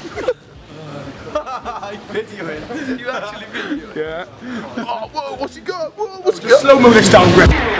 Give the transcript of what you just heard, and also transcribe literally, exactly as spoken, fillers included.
You videoing? You actually videoing? Yeah. Oh, whoa, what's he got? Whoa, what's he got? Slow mo this down, Greg.